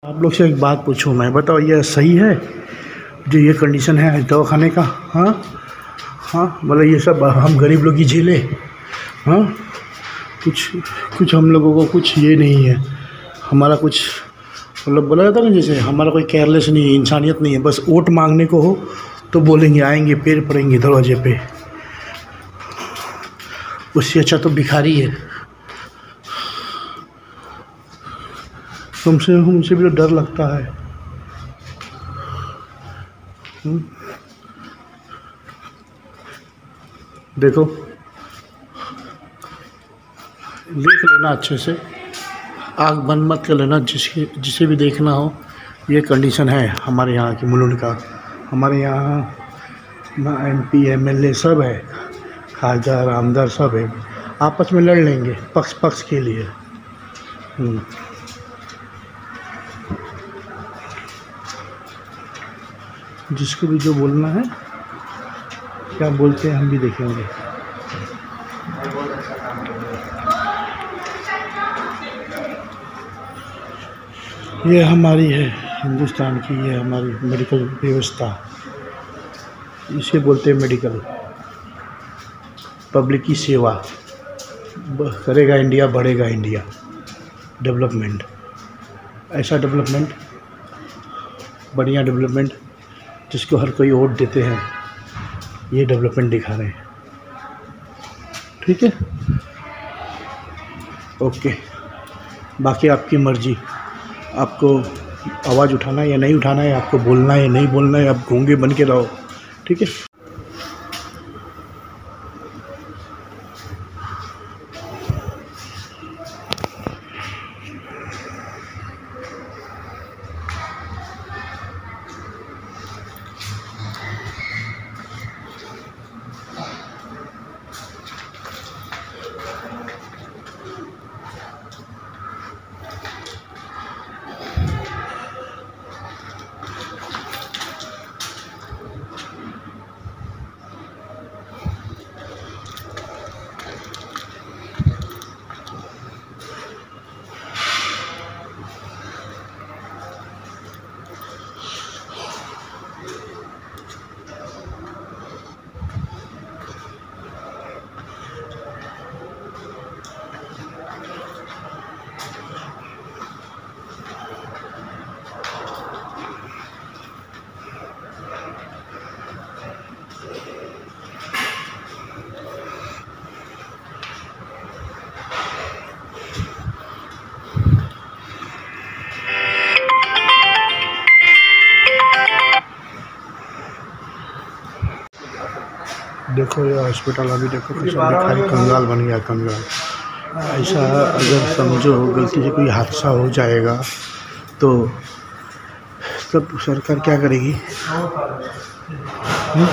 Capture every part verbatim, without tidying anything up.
आप लोग से एक बात पूछूं मैं, बताओ ये सही है जो ये कंडीशन है दवाखाने का? हाँ हाँ, मतलब ये सब हम गरीब लोग ही झेले? हाँ, कुछ कुछ हम लोगों को कुछ ये नहीं है, हमारा कुछ मतलब बोला जाता है ना, जैसे हमारा कोई केयरलेस नहीं है, इंसानियत नहीं है। बस वोट मांगने को हो तो बोलेंगे, आएंगे, पैर पड़ेंगे दरवाजे पे। उससे अच्छा तो भिखारी है। तुमसे हमसे भी तो डर लगता है। हुँ? देखो, देख लेना अच्छे से, आँख बंद मत कर लेना, जिसके जिसे भी देखना हो। ये कंडीशन है हमारे यहाँ की मुलुंड का। हमारे यहाँ ना M P M L A सब है, खाजा रामदार सब है, आपस में लड़ लेंगे पक्ष पक्ष के लिए। हुँ। जिसको भी जो बोलना है, क्या बोलते हैं हम भी देखेंगे। ये हमारी है हिंदुस्तान की, ये हमारी मेडिकल व्यवस्था, इसे बोलते हैं मेडिकल। पब्लिक की सेवा करेगा इंडिया, बढ़ेगा इंडिया। डेवलपमेंट, ऐसा डेवलपमेंट, बढ़िया डेवलपमेंट जिसको हर कोई वोट देते हैं, ये डेवलपमेंट दिखा रहे हैं। ठीक है, ओके। बाकी आपकी मर्ज़ी, आपको आवाज़ उठाना है या नहीं उठाना है, आपको बोलना है या नहीं बोलना है, आप गूंगे बन के रहो। ठीक है। देखो ये हॉस्पिटल अभी देखो कैसा भिखारी कंगाल बन गया, कंगाल। ऐसा अगर समझो गलती से कोई हादसा हो जाएगा तो तब सरकार क्या करेगी? हुँ?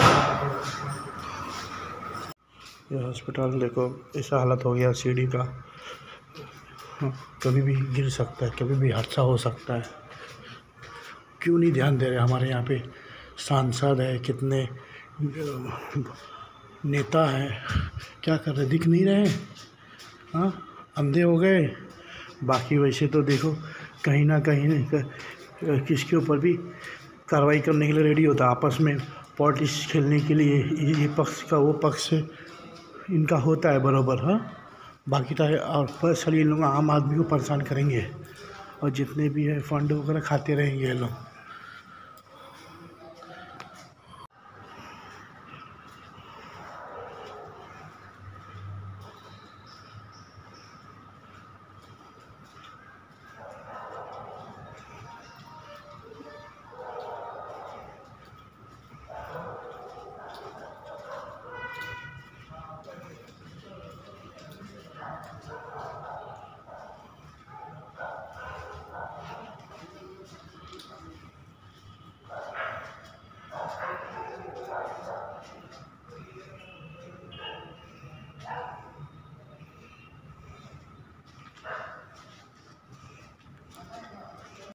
ये हॉस्पिटल देखो ऐसा हालत हो गया सीढ़ी का। हाँ, कभी भी गिर सकता है, कभी भी हादसा हो सकता है। क्यों नहीं ध्यान दे रहे? हमारे यहाँ पे सांसद है, कितने नेता हैं, क्या कर रहे? दिख नहीं रहे? हाँ, अंधे हो गए। बाकी वैसे तो देखो कहीं ना कहीं किसके ऊपर भी कार्रवाई करने के लिए रेडी होता है। आपस में पॉलिटिक्स खेलने के लिए ये पक्ष का वो पक्ष इनका होता है बराबर। हाँ, बाकी तो और पर्सनली इन लोग आम आदमी को परेशान करेंगे और जितने भी है फंड वगैरह खाते रहेंगे ये लोग।